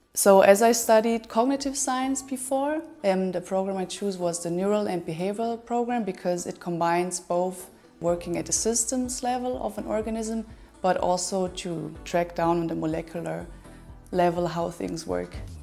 So as I studied cognitive science before, the program I chose was the neural and behavioral program because it combines both working at the systems level of an organism, but also to track down on the molecular level how things work.